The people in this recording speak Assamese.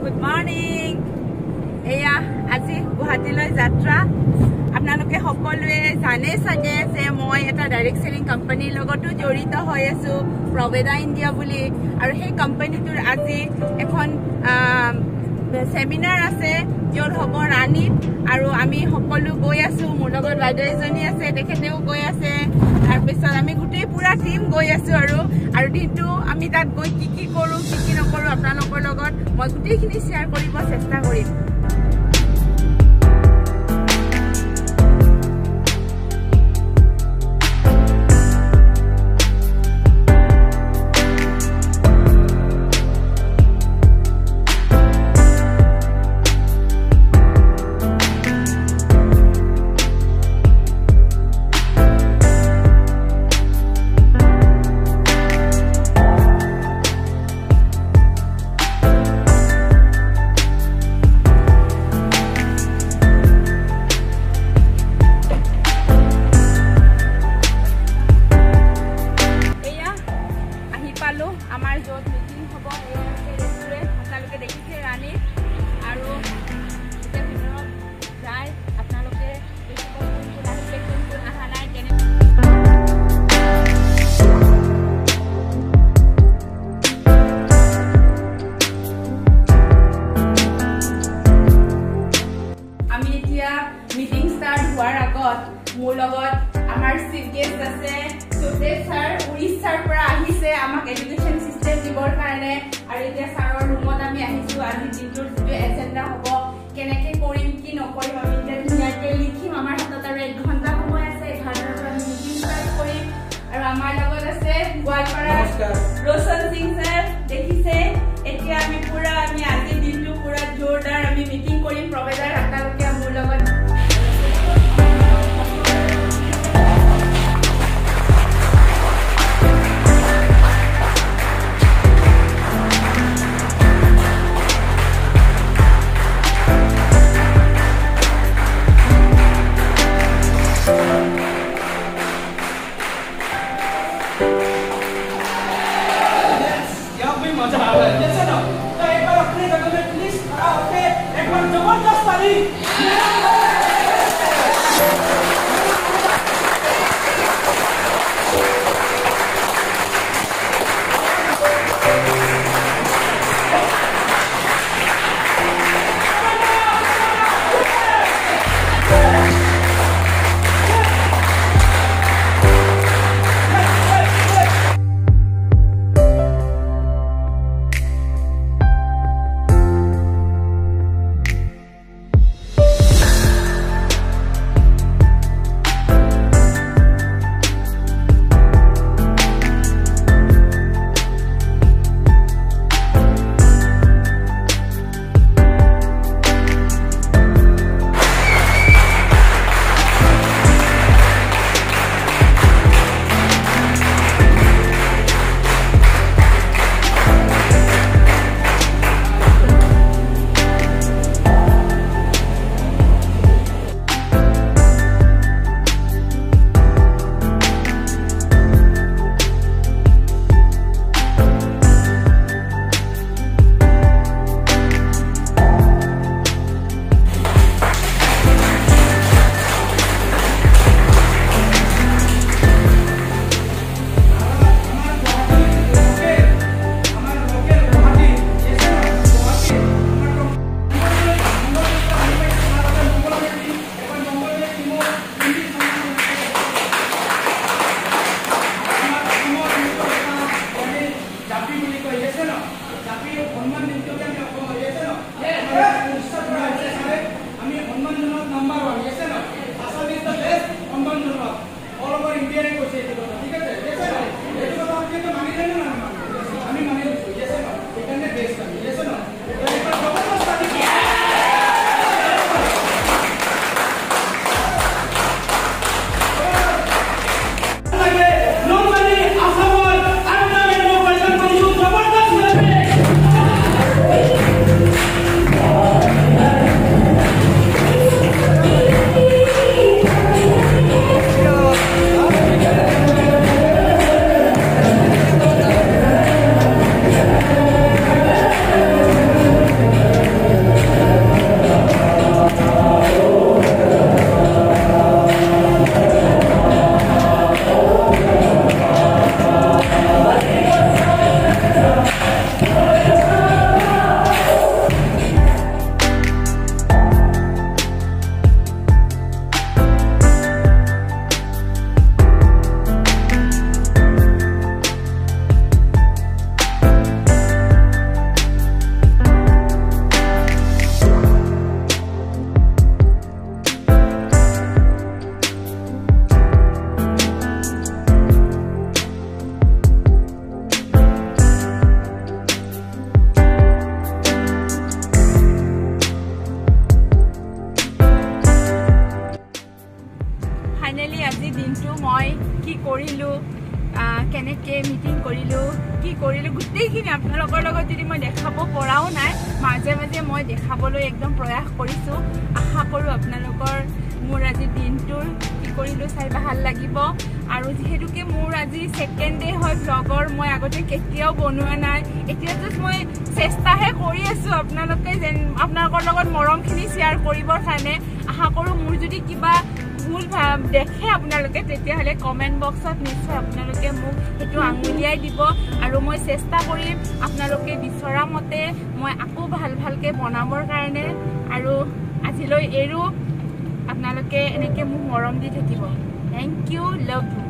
Good morning. Eya আজি গুৱাহাটীলৈ যাত্ৰা আপোনালোকে সকলোৱে জানে সাগে যে মই এটা ডাইৰেক্ট সেলিং কোম্পানীৰ লগতো জড়িত হৈ আছো প্ৰবেদা ইণ্ডিয়া বুলি আৰু সেই কোম্পানীটোৰ আজি এখন সেমিনাৰ আছে য'ত হ'ব ৰাণীত আৰু আমি সকলো গৈ আছো মোৰ লগত বাইদেউ এজনী আছে তেখেতেও গৈ আছে তাৰ পিছত আমি গোটেই পুৰা টিম গৈ আছো আৰু দিনটো আমি তাত গৈ কি কৰো কি নকৰো আপোনালোকৰ লগত মই গোটেইখিনি শেয়াৰ কৰিব চেষ্টা কৰিম আমাৰ য'ত মিটিং হ'ব এই ৰেষ্টুৰেণ্ট আপোনালোকে দেখিছে ৰাণী আৰু এতিয়া ভিতৰত যায় আপোনালোকে দেখিব কোনটো আহিছে কোনটো অহা নাই কেনে আমি এতিয়া মিটিং ষ্টাৰ্ট হোৱাৰ আগত মোৰ লগত আমাৰ চিফ গেষ্ট আছে সুদেৱ ছাৰ উৰিষ্যাৰ পৰা আহিছে আমাক এডুকেশ্যন সিস্টেম দিবৰ কাৰণে আৰু এতিয়া ছাৰৰ ৰুমত আমি আহিছো আজি দিনটোৰ যিটো এজেণ্ডা হ'ব কেনেকৈ কৰিম কি নকৰিম আমি এতিয়া ধুনীয়াকৈ লিখিম আমাৰ হাতত আৰু 1 ঘণ্টা সময় আছে 11টাৰ পৰা আমি মিটিং ষ্টাৰ্ট কৰিম আৰু আমাৰ লগত আছে গোৱালপাৰা ৰোশন সিং ছাৰ দেখিছে এতিয়া আমি আজি দিনটো পুৰা জোৰদাৰ আমি মিটিং কৰিম প্ৰবেদাৰ আপোনালোকে মোৰ লগত মাজে মাজে মই দেখাবলৈ একদম প্ৰয়াস কৰিছোঁ আশা কৰোঁ আপোনালোকৰ মোৰ আজি দিনটোৰ কি কৰিলোঁ চাই ভাল লাগিব আৰু যিহেতুকে মোৰ আজি ছেকেণ্ড ডে হয় ব্লগৰ মই আগতে কেতিয়াও বনোৱা নাই এতিয়া জাষ্ট মই চেষ্টাহে কৰি আছোঁ আপোনালোকে যেন আপোনালোকৰ লগত মৰমখিনি শ্বেয়াৰ কৰিবৰ কাৰণে আশা কৰোঁ মোৰ যদি কিবা ভুল দেখে আপোনালোকে তেতিয়াহ'লে কমেণ্ট বক্সত নিশ্চয় আপোনালোকে মোক সেইটো আঙুলিয়াই দিব আৰু মই চেষ্টা কৰিম আপোনালোকে বিচৰা মতে মই আকৌ ভালকৈ বনাবৰ কাৰণে আৰু আজিলৈ এৰো আপোনালোকে এনেকৈ মোক মৰম দি থাকিব থেংক ইউ লাভ ইউ